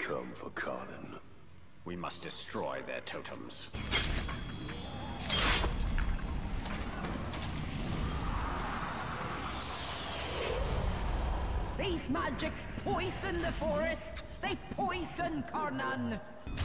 come for Conan. We must destroy their totems. These magics poison the forest. They poison Conan.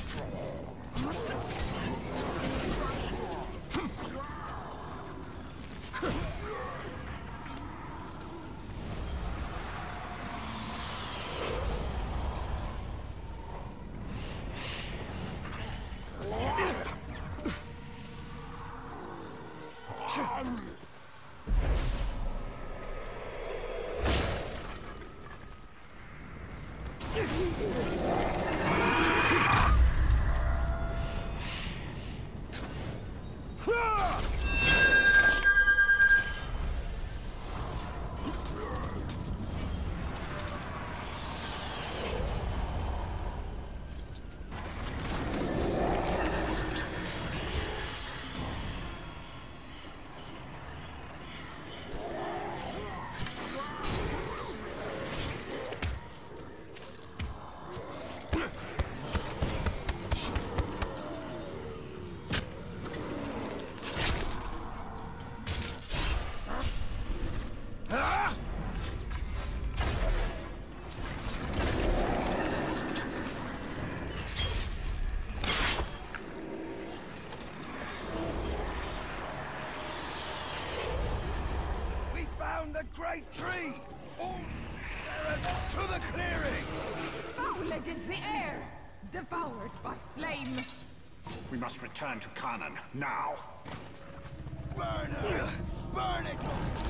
The great tree! All to the clearing! Fouled is the air, devoured by flame. We must return to Conan, now! Burn her! Burn it!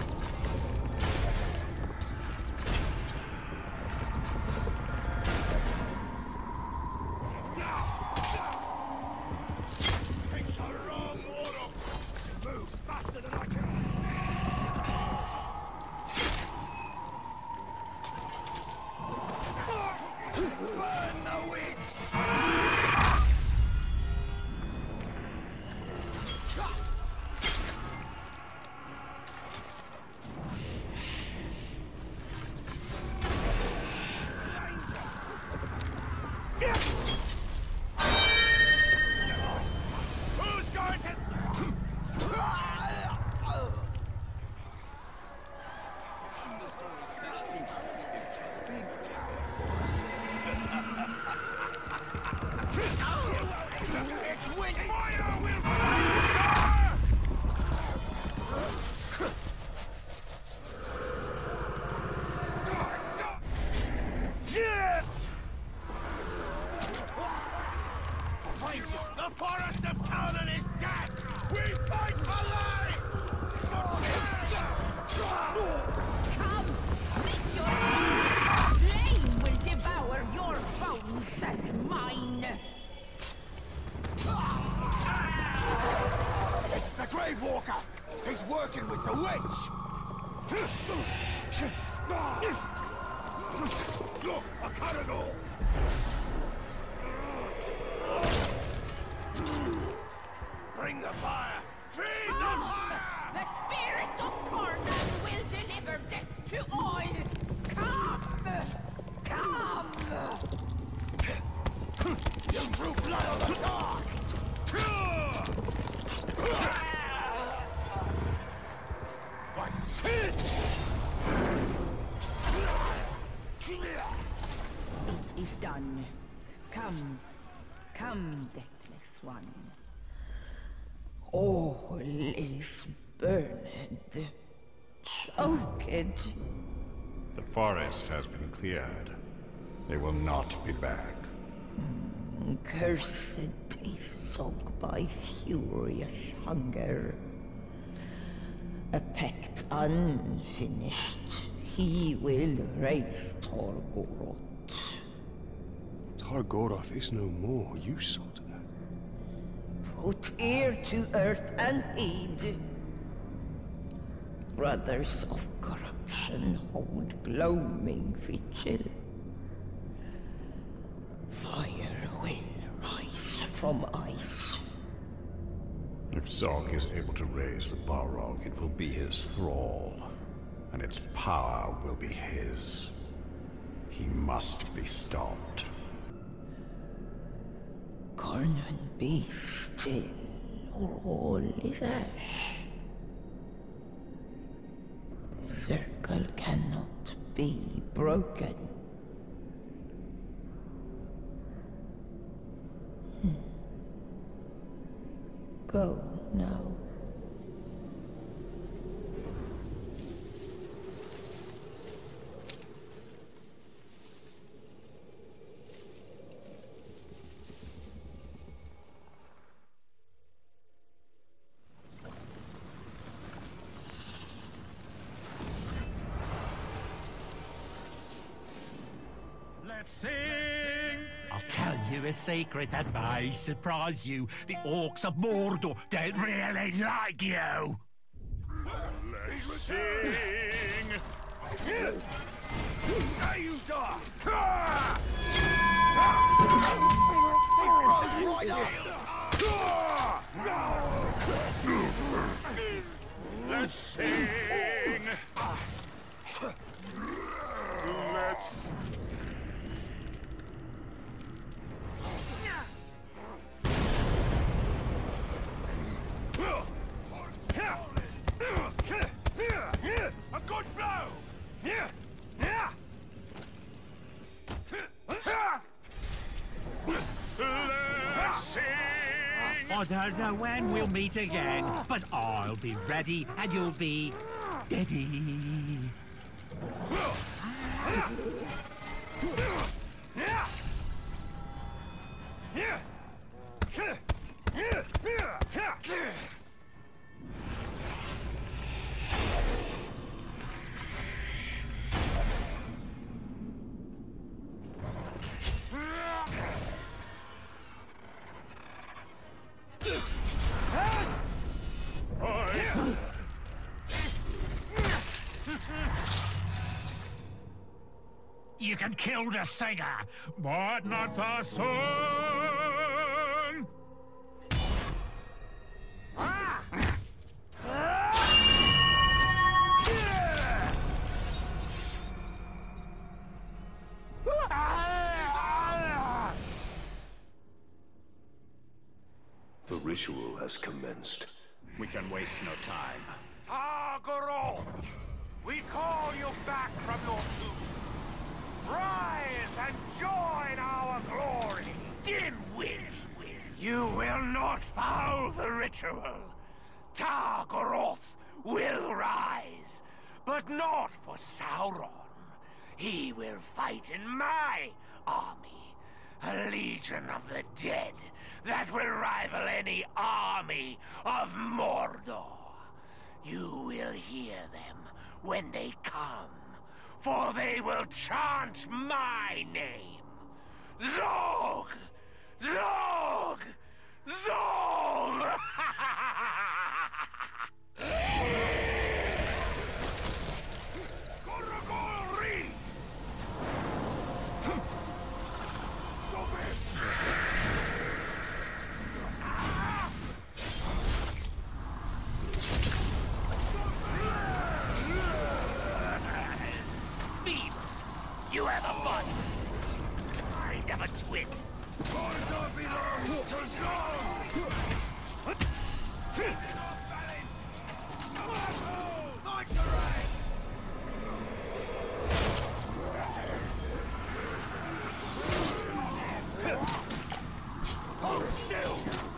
Take the wrong order! Move faster than I can! Burn the witch! Who's going to... It's wind fire will fire! Yeah! The forest of Conan is dead! We fight for life! Come, make your end. Flame will devour your bones as mine. It's the Grave Walker! He's working with the witch! Look, a caragor! Bring the fire! Feed the fire! The spirit of Conan will deliver death to all. Come! Come! You threw blood on the dark! Like shit! It is done. Come, come, deathless one. All is burned, choked. The forest has been cleared. They will not be back. Cursed is soaked by furious hunger. A pact unfinished, he will raise Targoroth. Targoroth is no more, you saw to that. Put ear to earth and heed. Brothers of corruption hold gloaming vigil. Fire will rise from ice. If Zog is able to raise the Balrog, it will be his thrall, and its power will be his. He must be stopped. Conan, be still, or all is ash. The circle cannot be broken. Go now. Let's sing! I'll tell you a secret that may surprise you. The orcs of Mordor don't really like you. Let's sing! There you die! Let's sing! Let's... A good blow! Let's sing! I don't know when we'll meet again, but I'll be ready and you'll be ready. You can kill the singer, but not the song. The ritual has commenced. We can waste no time. Targarol! We call you back from your tomb. Rise and join our glory! Dimwit! You will not foul the ritual. Targaroth will rise, but not for Sauron. He will fight in my army, a legion of the dead that will rival any army of Mordor. You will hear them when they come, for they will chant my name. Zog! Zog! Zog! Gorogori! Stop it! You have a fun. Kind of a twit. Mordor belongs to Zog! Knights array! Hold still!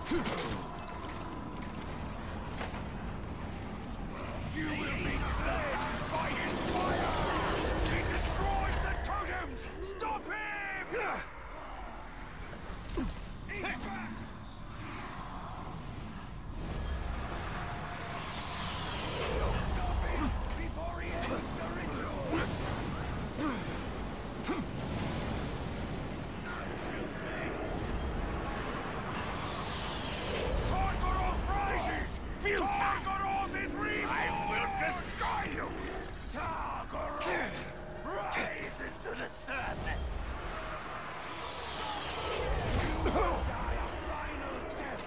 You will be cleansed by his fire! He destroys the totems! Stop him! He's back! Stop him before he ends the ritual! Don't shoot me! Targaroth rises! Targaroth is reborn! I will destroy you! Targaroth rises to the surface! You will die a final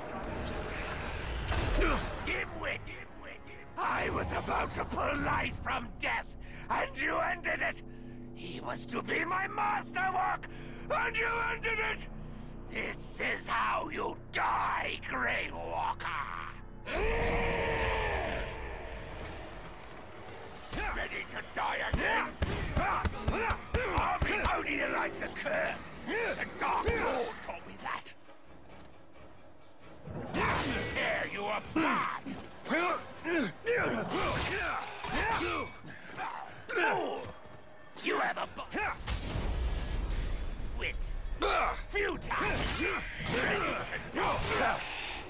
death! Dimwit! I was about to pull life from death, and you ended it! He was to be my masterwork, and you ended it! This is how you die, Grey Walker! Ready to die again? How do you like the curse? The Dark Lord taught me that. Tear you apart! You have a wit. Futile! Ready to die!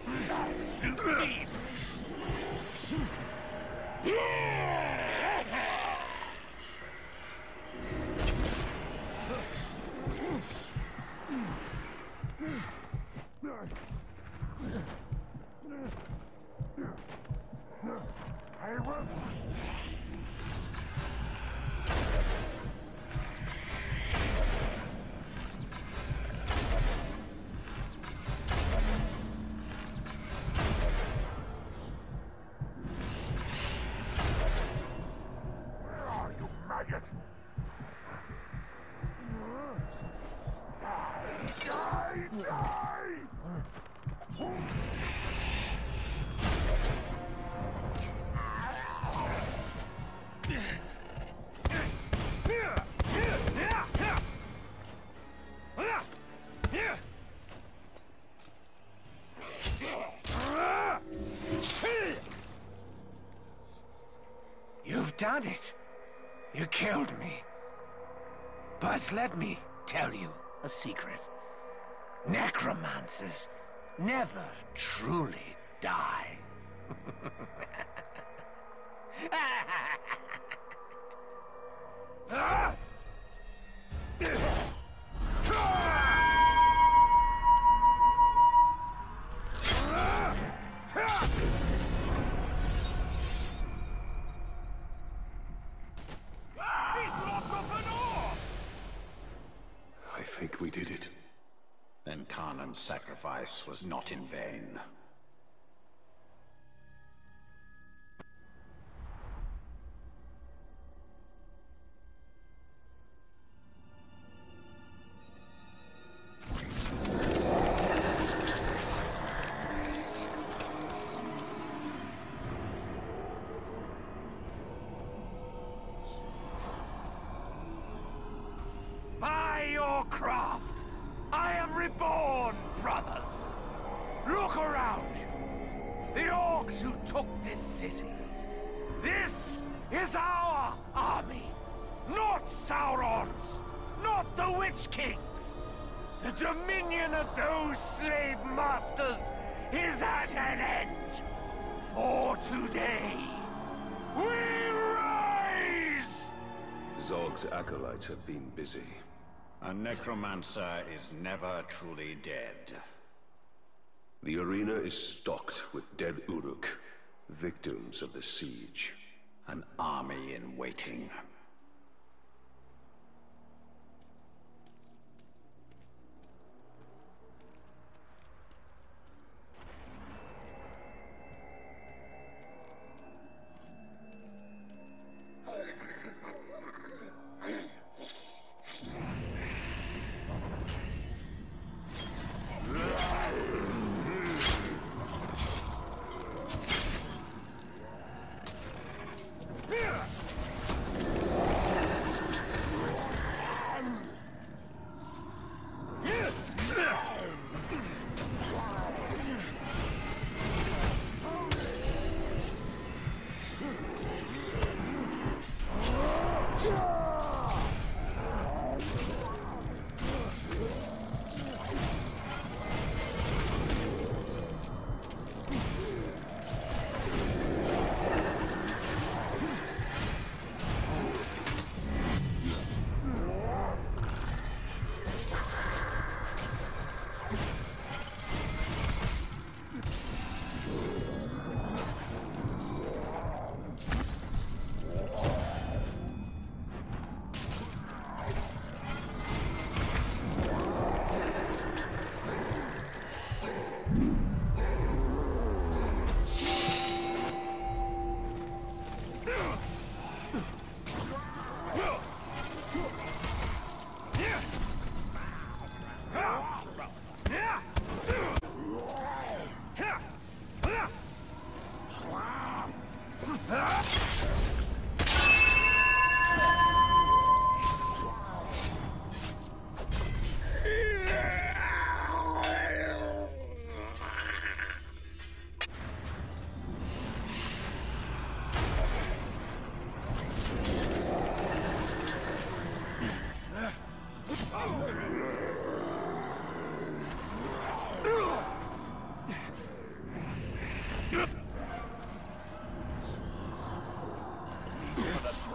You've done it. You killed me. But let me tell you a secret. Necromancers never truly die. I think we did it. Then Khanan's sacrifice was not in vain. By your craft, I am reborn, brothers. Look around you. The orcs who took this city. This is our army. Not Sauron's. Not the Witch King's. The dominion of those slave masters is at an end. For today, we rise! Zog's acolytes have been busy. A necromancer is never truly dead. The arena is stocked with dead Uruk, victims of the siege. An army in waiting.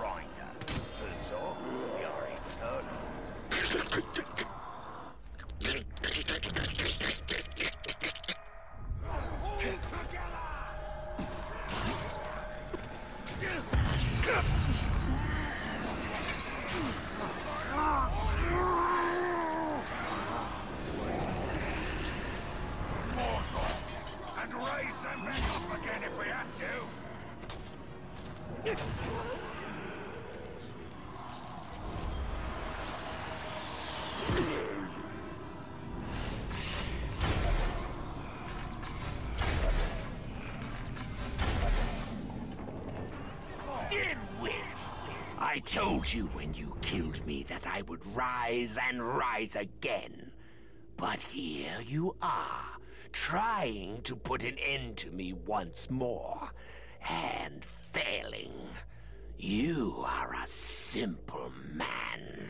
grinder. To Zog, we are eternal. All together! And raise them back up again if we have to. Dimwit! I told you when you killed me that I would rise and rise again. But here you are, trying to put an end to me once more, and failing. You are a simple man.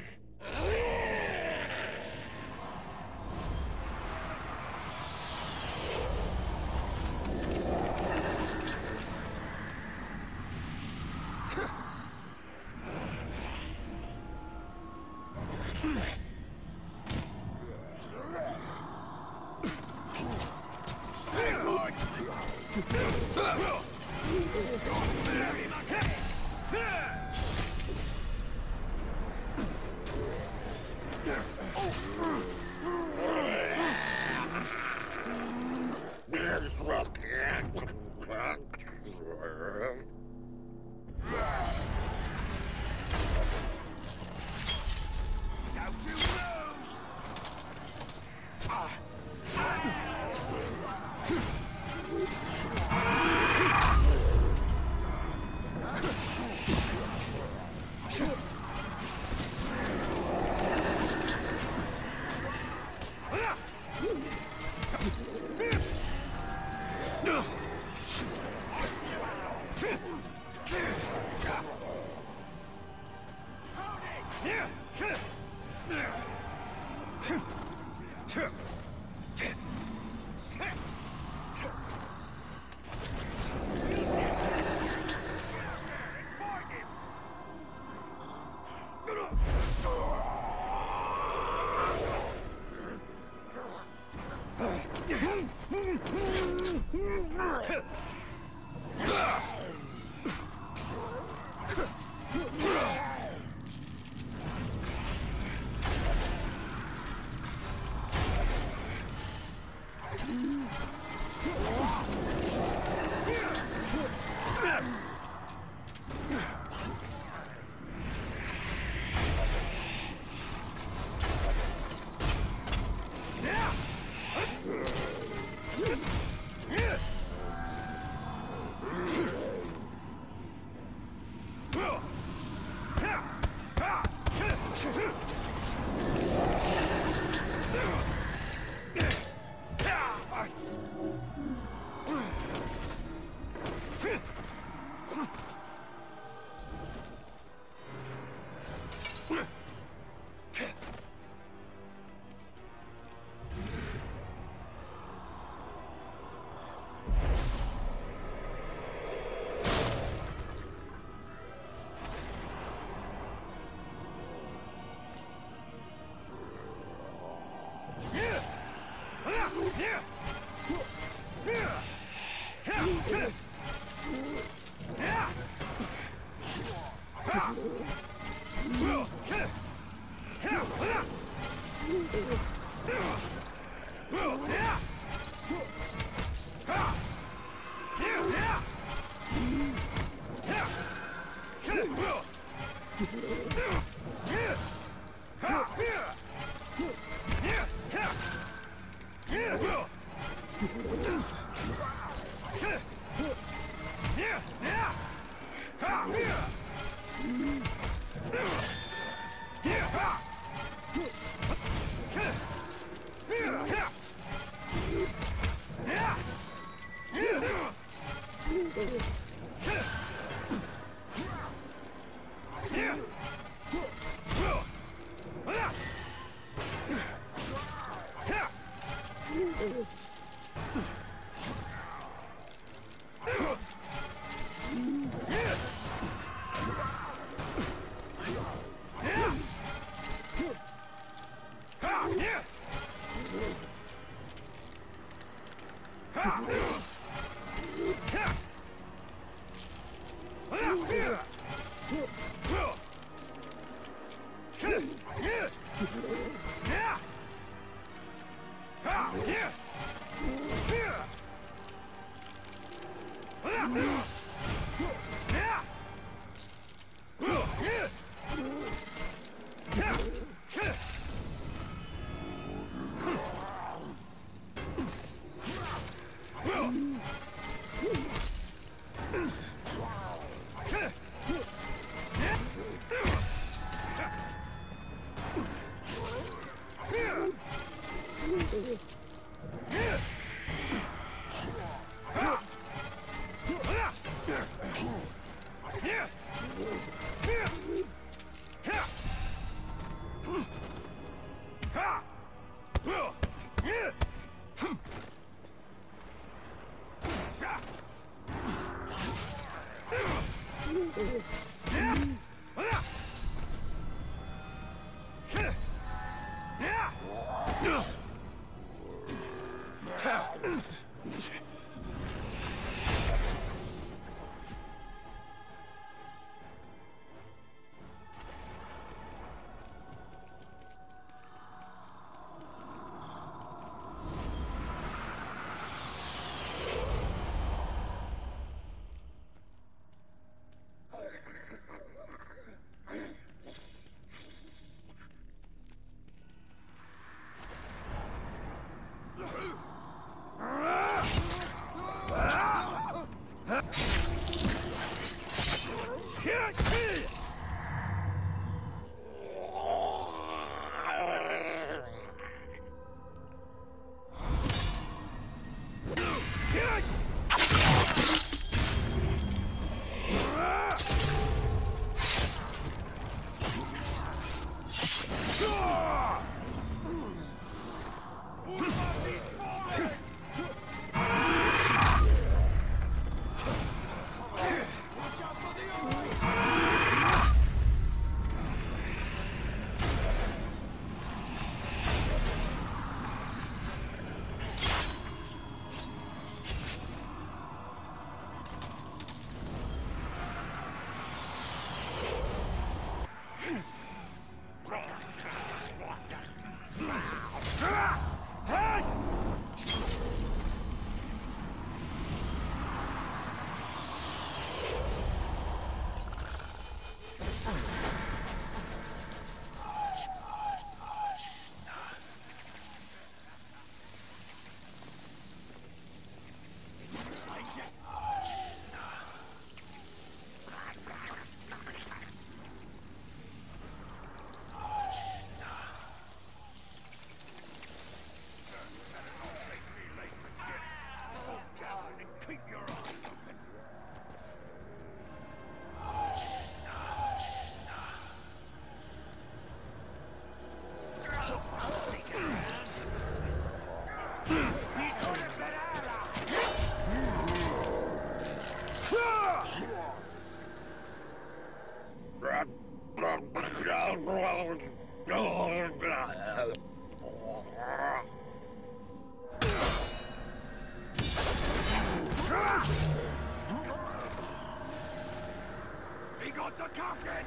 He got the target!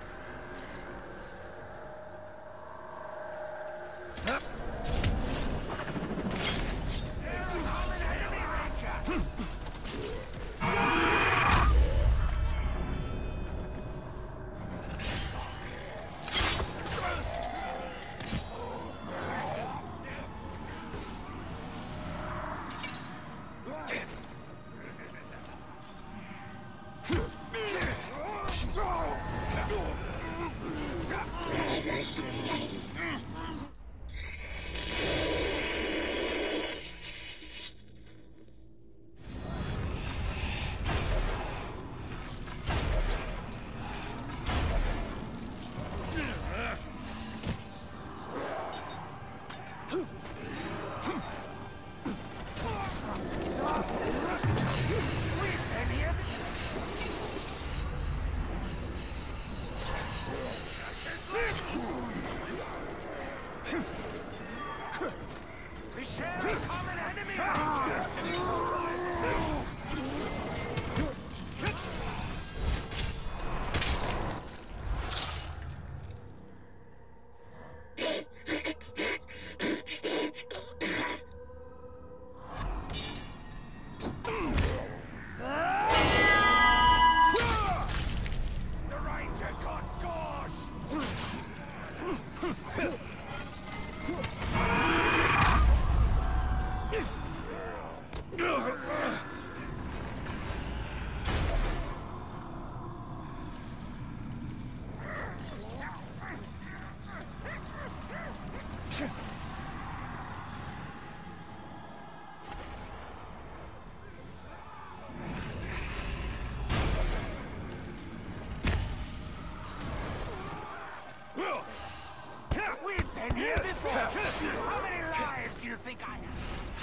We've been here before. How many lives do you think I have?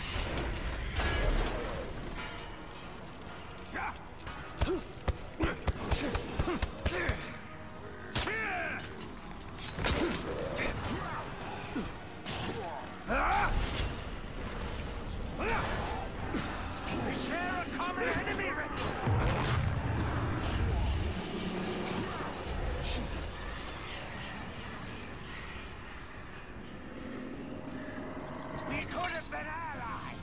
We share a common enemy. We could have been allies.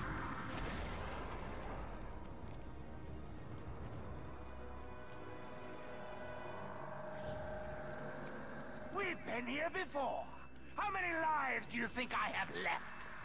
We've been here before. How many lives do you think I have left?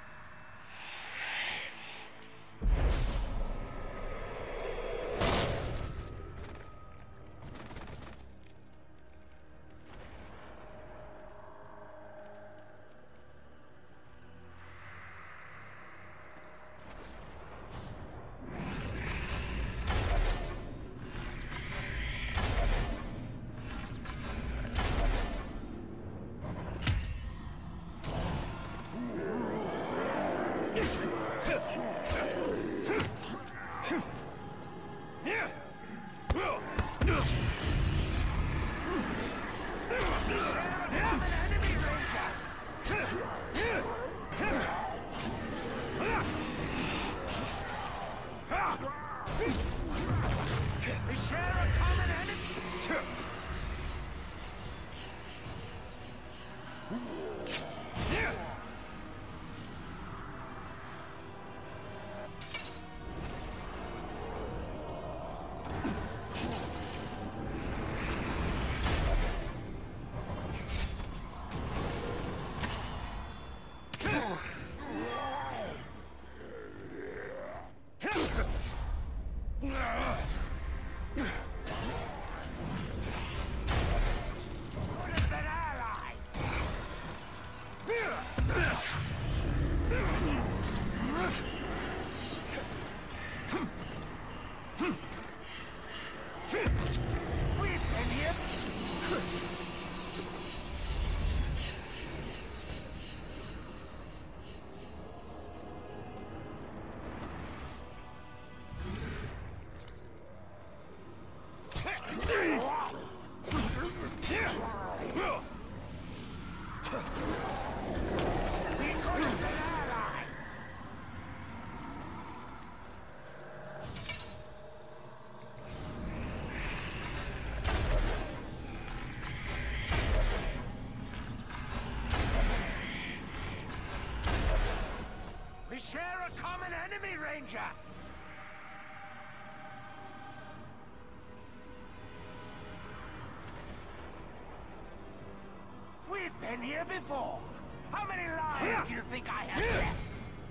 We share a common enemy. We share a common enemy, Ranger! We've been here before. How many lives do you think I have left?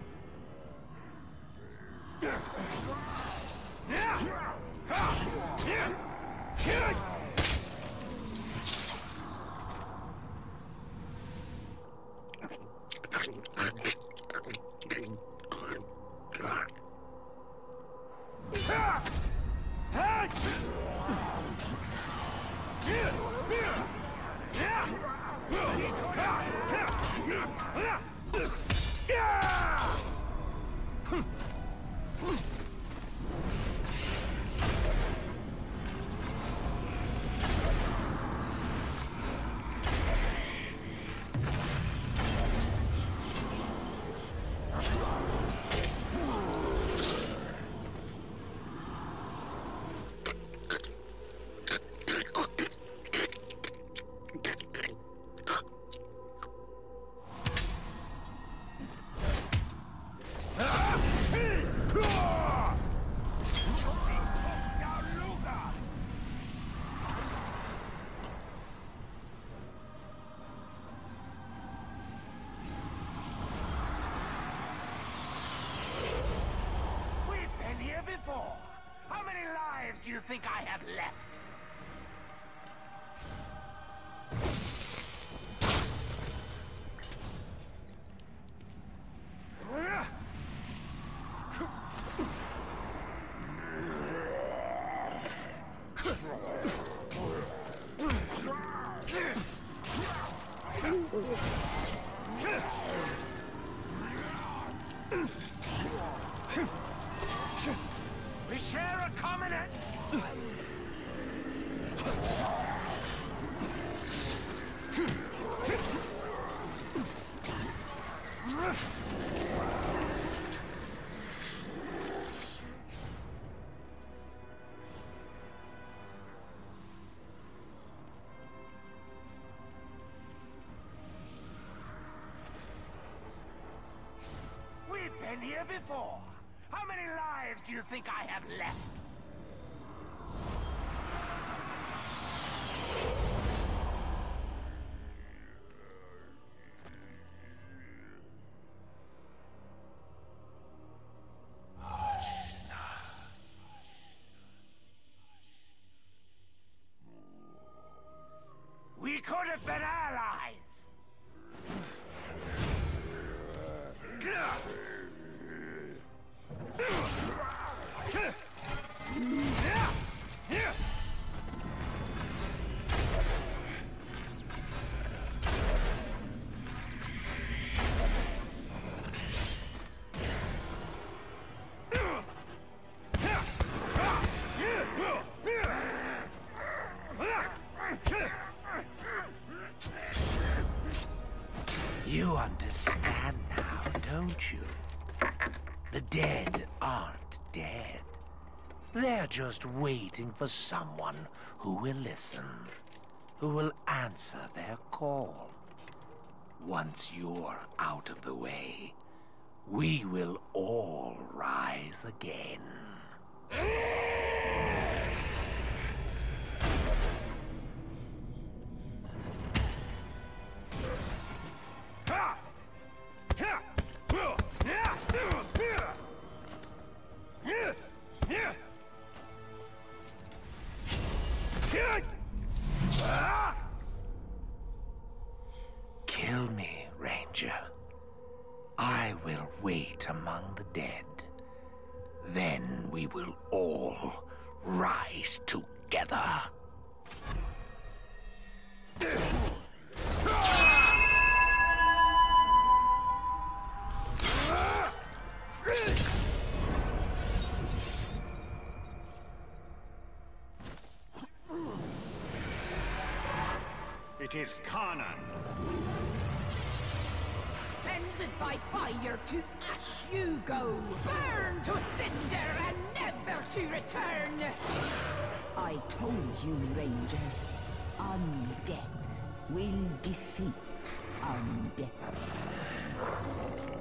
How many lives do you think I have left? We've been here before. How many lives do you think I have left? We could have been allies! You understand now, don't you? The dead aren't dead. They're just waiting for someone who will listen, who will answer their call. Once you're out of the way, we will all rise again. Kill me, Ranger. I will wait among the dead. Then we will all rise together. It is Kanan. Cleansed by fire to ash you go. Burn to cinder and never to return. I told you, Ranger. Undeath will defeat undeath.